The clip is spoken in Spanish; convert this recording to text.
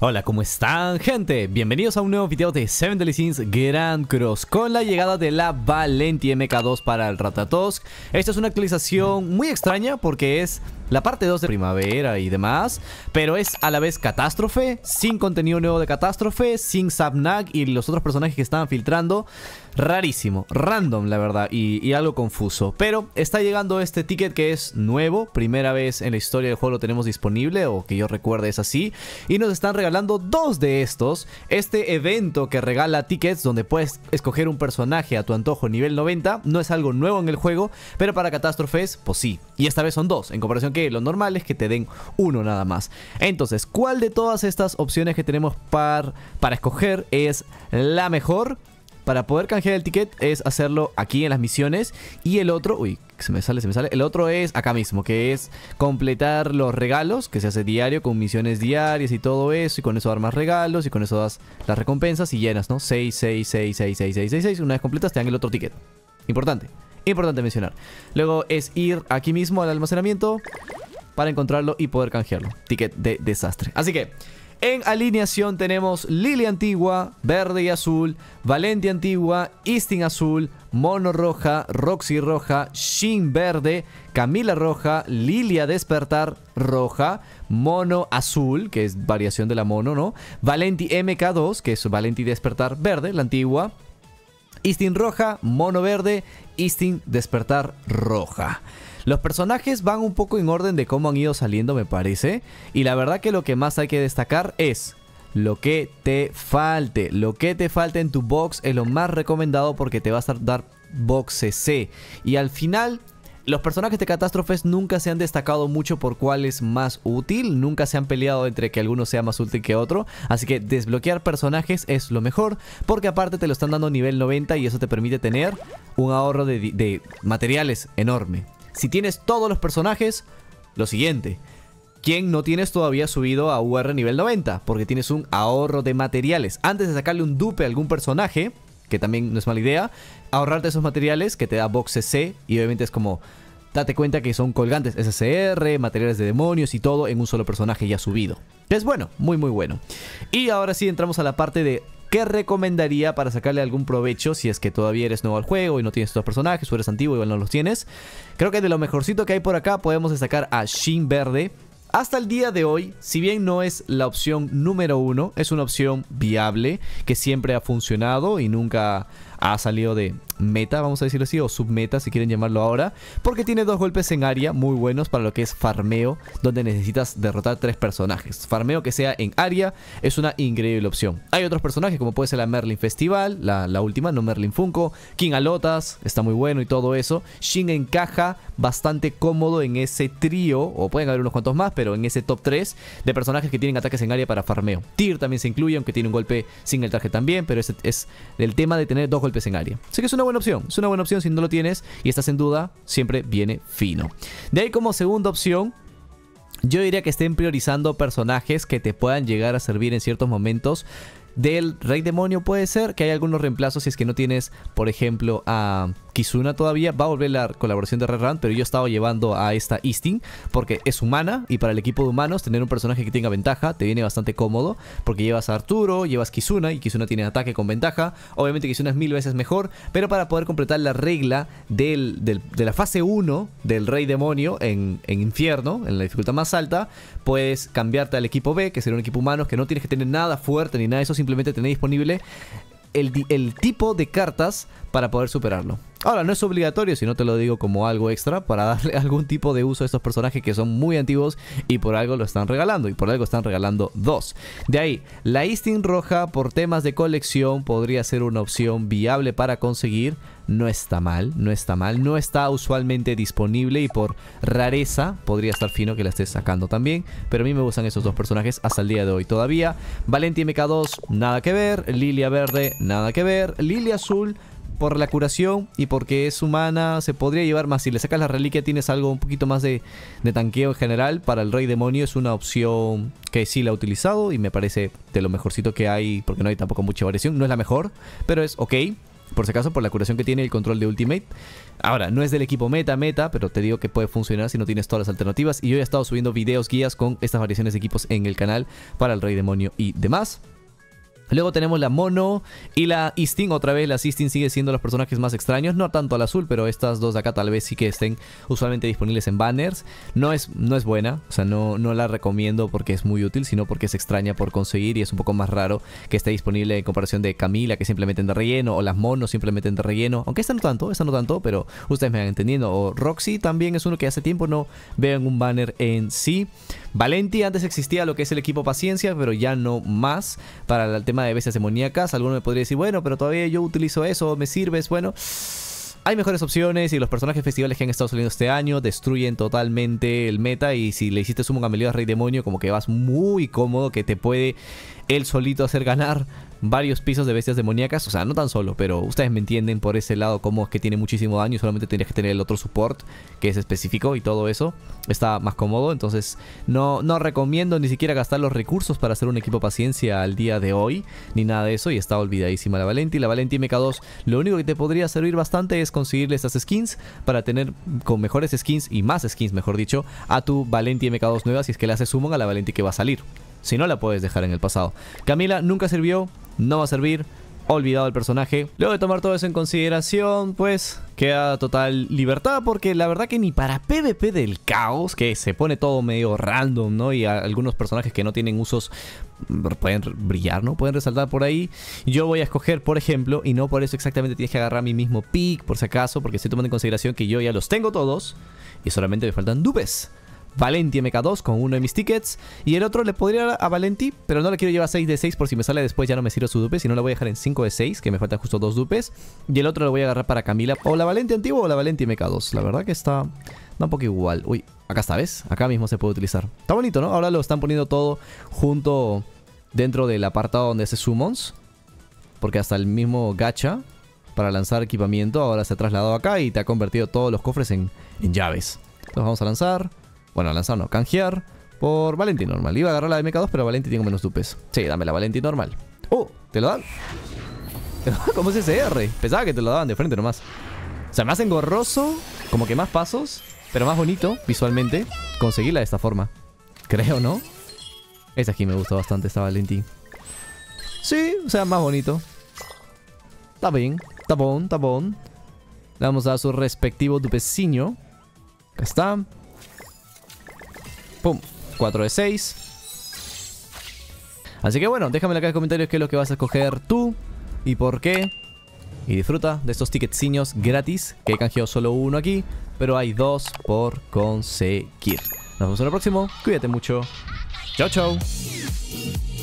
Hola, ¿cómo están, gente? Bienvenidos a un nuevo video de Seven Deadly Sins Grand Cross con la llegada de la Valenti MK2 para el Ratatosk. Esta es una actualización muy extraña porque es la parte 2 de primavera y demás, pero es a la vez catástrofe, sin contenido nuevo de catástrofe, sin Sapnag y los otros personajes que estaban filtrando. Rarísimo, random la verdad, y algo confuso. Pero está llegando este ticket que es nuevo, primera vez en la historia del juego lo tenemos disponible, o que yo recuerde es así. Y nos están regalando dos de estos. Este evento que regala tickets donde puedes escoger un personaje a tu antojo nivel 90, no es algo nuevo en el juego, pero para catástrofes, pues sí. Y esta vez son dos, en comparación que lo normal es que te den uno nada más. Entonces, ¿cuál de todas estas opciones que tenemos para escoger es la mejor? Para poder canjear el ticket es hacerlo aquí en las misiones. Y el otro, uy, se me sale. El otro es acá mismo, que es completar los regalos, que se hace diario con misiones diarias y todo eso. Y con eso dar más regalos y con eso das las recompensas y llenas, ¿no? 6, 6, 6, 6, 6, 6, 6, 6. Una vez completas te dan el otro ticket. Importante mencionar. Luego es ir aquí mismo al almacenamiento para encontrarlo y poder canjearlo. Ticket de desastre. Así que en alineación tenemos Lily antigua, verde y azul, Valenti antigua, Istin azul, Mono roja, Roxy roja, Shin verde, Camila roja, Lilia despertar roja, Mono azul, que es variación de la Mono, ¿no? Valenti MK2, que es Valenti despertar verde, la antigua, Istin roja, Mono verde, Istin despertar roja. Los personajes van un poco en orden de cómo han ido saliendo, me parece. Y la verdad que lo que más hay que destacar es lo que te falte. Lo que te falte en tu box es lo más recomendado porque te va a dar box CC. Y al final, los personajes de catástrofes nunca se han destacado mucho por cuál es más útil. Nunca se han peleado entre que alguno sea más útil que otro. Así que desbloquear personajes es lo mejor, porque aparte te lo están dando a nivel 90 y eso te permite tener un ahorro de materiales enorme. Si tienes todos los personajes, lo siguiente: ¿quién no tienes todavía subido a UR nivel 90? Porque tienes un ahorro de materiales. Antes de sacarle un dupe a algún personaje, que también no es mala idea, ahorrarte esos materiales que te da box CC. Y obviamente es como, date cuenta que son colgantes SCR, materiales de demonios y todo en un solo personaje ya subido. Que es bueno, muy bueno. Y ahora sí entramos a la parte de ¿qué recomendaría para sacarle algún provecho si es que todavía eres nuevo al juego y no tienes estos personajes o eres antiguo y igual no los tienes? Creo que de lo mejorcito que hay por acá podemos destacar a Shin verde. Hasta el día de hoy, si bien no es la opción número 1, es una opción viable que siempre ha funcionado y nunca ha salido de meta, vamos a decirlo así, o submeta si quieren llamarlo ahora, porque tiene dos golpes en área muy buenos para lo que es farmeo, donde necesitas derrotar 3 personajes. Farmeo que sea en área es una increíble opción. Hay otros personajes como puede ser la Merlin Festival, la última, no Merlin Funko, King Alotas, está muy bueno y todo eso. Shin encaja bastante cómodo en ese trío, o pueden haber unos cuantos más, pero en ese top 3 de personajes que tienen ataques en área para farmeo. Tyr también se incluye, aunque tiene un golpe sin el traje también, pero ese es el tema de tener 2 golpes en área. Así que es una buena opción, si no lo tienes y estás en duda, siempre viene fino. De ahí como segunda opción, yo diría que estén priorizando personajes que te puedan llegar a servir en ciertos momentos. Del Rey Demonio puede ser que hay algunos reemplazos si es que no tienes, por ejemplo, a Kizuna todavía. Va a volver la colaboración de Red Run, pero yo estaba llevando a esta Istin porque es humana y para el equipo de humanos tener un personaje que tenga ventaja te viene bastante cómodo, porque llevas a Arturo, llevas Kizuna y Kizuna tiene ataque con ventaja. Obviamente Kizuna es 1000 veces mejor, pero para poder completar la regla de la fase 1 del Rey Demonio en Infierno, en la dificultad más alta, puedes cambiarte al equipo B, que será un equipo humano, que no tienes que tener nada fuerte ni nada de eso, simplemente tener disponible el tipo de cartas para poder superarlo. Ahora, no es obligatorio, si no te lo digo como algo extra para darle algún tipo de uso a estos personajes que son muy antiguos y por algo lo están regalando, y por algo están regalando 2. De ahí, la Istin roja por temas de colección podría ser una opción viable para conseguir. No está mal, no está usualmente disponible y por rareza podría estar fino que la estés sacando también, pero a mí me gustan esos dos personajes hasta el día de hoy todavía. Valenti MK2, nada que ver. Lilia verde, nada que ver. Lilia azul, por la curación y porque es humana, se podría llevar más. Si le sacas la reliquia tienes algo un poquito más de tanqueo en general. Para el Rey Demonio es una opción que sí la he utilizado y me parece de lo mejorcito que hay, porque no hay tampoco mucha variación. No es la mejor, pero es ok. Por si acaso, por la curación que tiene el control de Ultimate. Ahora, no es del equipo meta, pero te digo que puede funcionar si no tienes todas las alternativas. Y yo he estado subiendo videos, guías con estas variaciones de equipos en el canal para el Rey Demonio y demás. Luego tenemos la Mono y la Isting. Otra vez la Isting sigue siendo los personajes más extraños. No tanto al azul, pero estas dos de acá tal vez sí que estén usualmente disponibles en banners. No es buena, o sea, no la recomiendo porque es muy útil, sino porque es extraña por conseguir y es un poco más raro que esté disponible en comparación de Camila, que simplemente de relleno, o las Monos simplemente de relleno. Aunque esta no tanto, pero ustedes me van entendiendo. O Roxy también es uno que hace tiempo no veo en un banner en sí. Valenti, antes existía lo que es el equipo Paciencia, pero ya no más para el tema de bestias demoníacas. Alguno me podría decir, bueno, pero todavía yo utilizo eso, ¿me sirves? Bueno, hay mejores opciones y los personajes festivales que han estado saliendo este año destruyen totalmente el meta. Y si le hiciste summon a Meliodas Rey Demonio, como que vas muy cómodo, que te puede él solito hacer ganar varios pisos de bestias demoníacas. O sea, no tan solo, pero ustedes me entienden por ese lado, como es que tiene muchísimo daño y solamente tendrías que tener el otro support que es específico y todo eso. Está más cómodo, entonces no recomiendo ni siquiera gastar los recursos para hacer un equipo Paciencia al día de hoy, ni nada de eso. Y está olvidadísima la Valenti. La Valenti MK2, lo único que te podría servir bastante es conseguirle estas skins para tener con mejores skins y más skins, mejor dicho, a tu Valenti MK2 nueva, si es que le haces summon a la Valenti que va a salir. Si no, la puedes dejar en el pasado. Camila nunca sirvió, no va a servir. Olvidado el personaje. Luego de tomar todo eso en consideración, pues queda total libertad, porque la verdad que ni para PvP del caos, que se pone todo medio random, ¿no? Y algunos personajes que no tienen usos pueden brillar, ¿no? Pueden resaltar por ahí. Yo voy a escoger, por ejemplo, y no por eso exactamente tienes que agarrar mi mismo pick, por si acaso, porque estoy tomando en consideración que yo ya los tengo todos y solamente me faltan dupes. Valenti MK2 con uno de mis tickets. Y el otro le podría dar a Valenti, pero no le quiero llevar 6 de 6 por si me sale después ya no me sirve su dupe. Si no, la voy a dejar en 5 de 6, que me faltan justo 2 dupes. Y el otro lo voy a agarrar para Camila. O la Valenti antigua o la Valenti MK2. La verdad que está un poco igual. Uy, acá está, ¿ves? Acá mismo se puede utilizar. Está bonito, ¿no? Ahora lo están poniendo todo junto dentro del apartado donde hace summons. Porque hasta el mismo gacha para lanzar equipamiento ahora se ha trasladado acá y te ha convertido todos los cofres en llaves. Los vamos a lanzar. Bueno, lanzar no, canjear por Valenti normal. Iba a agarrar la MK2, pero Valenti tengo menos dupes. Sí, dame la Valenti normal. ¡Oh! ¿Te lo dan? ¿Cómo es ese R? Pensaba que te lo daban de frente nomás. O sea, más engorroso, como que más pasos, pero más bonito visualmente conseguirla de esta forma. Creo, ¿no? Esta aquí me gusta bastante, esta Valenti. Sí, o sea, más bonito. Está bien, está bon, está bon. Le vamos a dar su respectivo dupeciño. Acá está. Pum, 4 de 6. Así que bueno, déjame acá en los comentarios qué es lo que vas a escoger tú y por qué. Y disfruta de estos ticketciños gratis, que he canjeado solo uno aquí, pero hay 2 por conseguir. Nos vemos en el próximo, cuídate mucho. Chao, chao.